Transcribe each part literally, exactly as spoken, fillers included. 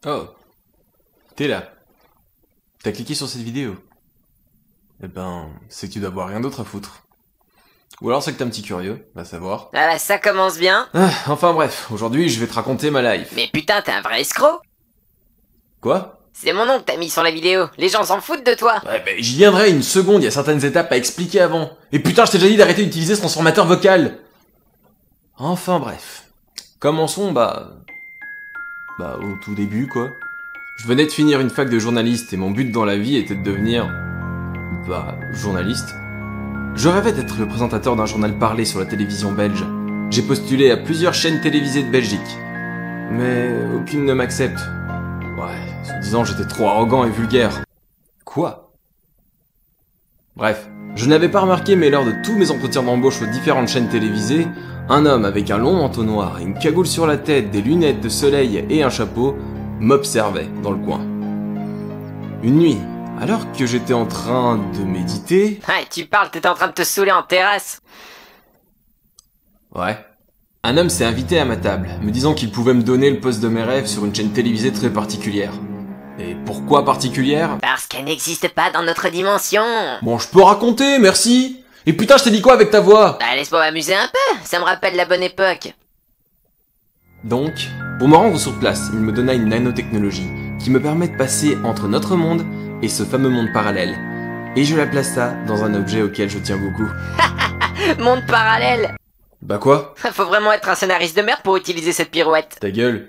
Oh, t'es là. T'as cliqué sur cette vidéo. Eh ben, c'est que tu dois avoir rien d'autre à foutre. Ou alors c'est que t'es un petit curieux, va savoir. Ah bah ça commence bien. Ah, enfin bref, aujourd'hui je vais te raconter ma life. Mais putain, t'es un vrai escroc. Quoi? C'est mon nom que t'as mis sur la vidéo. Les gens s'en foutent de toi. Ouais, ben j'y viendrai une seconde, il y a certaines étapes à expliquer avant. Et putain, je t'ai déjà dit d'arrêter d'utiliser ce transformateur vocal. Enfin bref. Commençons, bah... Bah, au tout début, quoi. Je venais de finir une fac de journaliste et mon but dans la vie était de devenir... Bah, journaliste. Je rêvais d'être le présentateur d'un journal parlé sur la télévision belge. J'ai postulé à plusieurs chaînes télévisées de Belgique. Mais aucune ne m'accepte. Ouais, en disant j'étais trop arrogant et vulgaire. Quoi? Bref, je n'avais pas remarqué, mais lors de tous mes entretiens d'embauche aux différentes chaînes télévisées, un homme avec un long manteau noir, une cagoule sur la tête, des lunettes de soleil et un chapeau m'observait dans le coin. Une nuit, alors que j'étais en train de méditer... Ouais, tu parles, t'étais en train de te saouler en terrasse. Ouais. Un homme s'est invité à ma table, me disant qu'il pouvait me donner le poste de mes rêves sur une chaîne télévisée très particulière. Et pourquoi particulière? Parce qu'elle n'existe pas dans notre dimension. Bon, je peux raconter, merci. Et putain, je t'ai dit quoi avec ta voix? Bah laisse-moi m'amuser un peu, ça me rappelle la bonne époque. Donc, pour me rendre sur place, il me donna une nanotechnologie qui me permet de passer entre notre monde et ce fameux monde parallèle. Et je la plaça dans un objet auquel je tiens beaucoup. Monde parallèle. Bah quoi? Faut vraiment être un scénariste de merde pour utiliser cette pirouette. Ta gueule.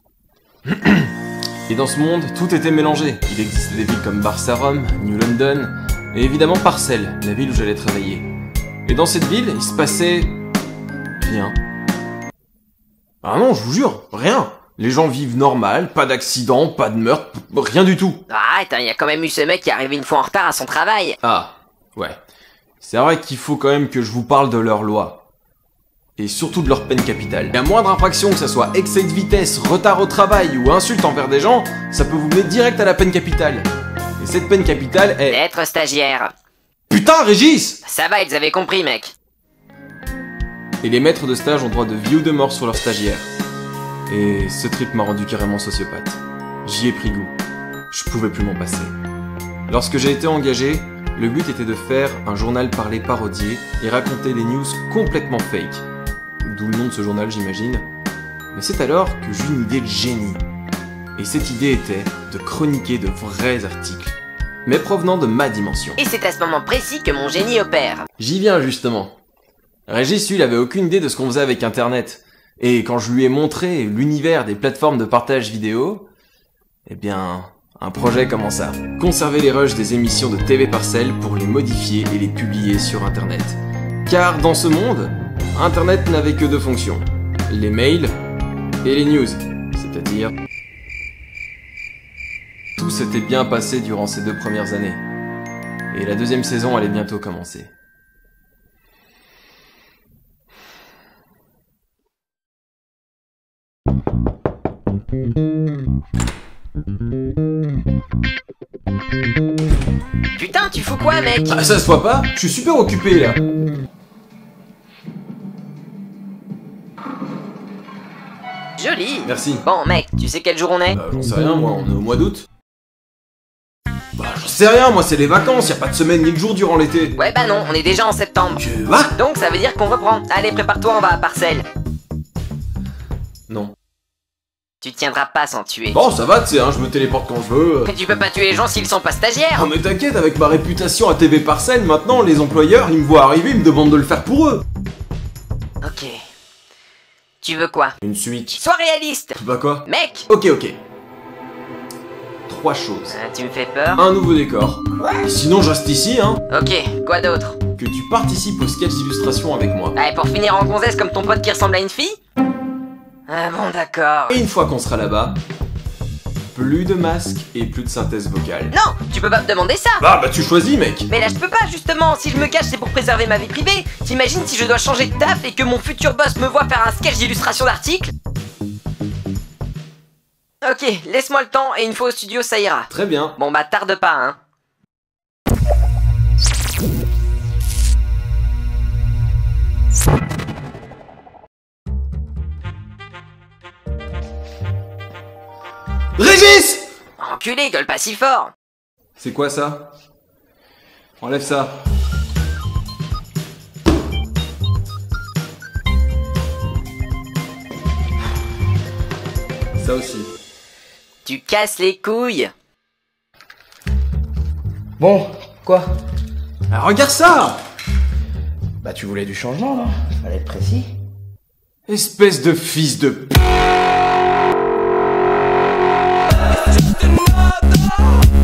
Et dans ce monde, tout était mélangé. Il existait des villes comme Barça Rome, New London, et évidemment Parcelles, la ville où j'allais travailler. Et dans cette ville, il se passait... rien. Ah non, je vous jure, rien. Les gens vivent normal, pas d'accident, pas de meurtre, rien du tout. Arrête, il y a quand même eu ce mec qui est arrivé une fois en retard à son travail. Ah, ouais. C'est vrai qu'il faut quand même que je vous parle de leur loi. Et surtout de leur peine capitale. La moindre infraction, que ça soit excès de vitesse, retard au travail ou insulte envers des gens, ça peut vous mettre direct à la peine capitale. Et cette peine capitale est... Être stagiaire. Putain, Régis! Ça va, ils avaient compris, mec. Et les maîtres de stage ont droit de vie ou de mort sur leurs stagiaires. Et ce trip m'a rendu carrément sociopathe. J'y ai pris goût. Je pouvais plus m'en passer. Lorsque j'ai été engagé, le but était de faire un journal parlé parodié et raconter des news complètement fake. D'où le nom de ce journal, j'imagine. Mais c'est alors que j'eus une idée de génie. Et cette idée était de chroniquer de vrais articles, mais provenant de ma dimension. Et c'est à ce moment précis que mon génie opère. J'y viens justement. Régis, lui, il avait aucune idée de ce qu'on faisait avec Internet. Et quand je lui ai montré l'univers des plateformes de partage vidéo, eh bien, un projet commença. Conserver les rushs des émissions de T V Parcelles pour les modifier et les publier sur Internet. Car dans ce monde, Internet n'avait que deux fonctions. Les mails et les news. C'est-à-dire... Tout s'était bien passé durant ces deux premières années. Et la deuxième saison allait bientôt commencer. Putain, tu fous quoi, mec? Ah, ça se voit pas? Je suis super occupé là. Joli. Merci. Bon, mec, tu sais quel jour on est? Bah, j'en sais rien, moi, on est au mois d'août. Bah, j'en sais rien, moi, c'est les vacances, y a pas de semaine ni de jour durant l'été. Ouais, bah non, on est déjà en septembre. Que... Quoi? Donc ça veut dire qu'on reprend. Allez, prépare-toi, on va à Parcelles. Non. Tu tiendras pas sans tuer. Bon, ça va, tu sais, hein, je me téléporte quand je veux. Mais tu peux pas tuer les gens s'ils sont pas stagiaires. Oh, mais t'inquiète, avec ma réputation à T V Parcelles, maintenant, les employeurs, ils me voient arriver, ils me demandent de le faire pour eux. Ok. Tu veux quoi? Une Switch. Sois réaliste. Bah quoi? Mec. Ok, ok. Trois choses. Euh, tu me fais peur. Un nouveau décor. Et sinon, je reste ici, hein. Ok, quoi d'autre? Que tu participes au sketch d'illustration avec moi. Ouais, pour finir en gonzesse comme ton pote qui ressemble à une fille? Ah bon, d'accord. Et une fois qu'on sera là-bas, plus de masques et plus de synthèse vocale. Non, tu peux pas me demander ça. Ah bah tu choisis, mec. Mais là je peux pas, justement. Si je me cache, c'est pour préserver ma vie privée. T'imagines si je dois changer de taf et que mon futur boss me voit faire un sketch d'illustration d'article? Ok, laisse-moi le temps et une fois au studio, ça ira. Très bien. Bon bah tarde pas, hein. Régis! Enculé, gueule pas si fort. C'est quoi ça? Enlève ça. Ça aussi. Tu casses les couilles. Bon, quoi? Ah, regarde ça! Bah tu voulais du changement, non? Fallait être précis. Espèce de fils de p...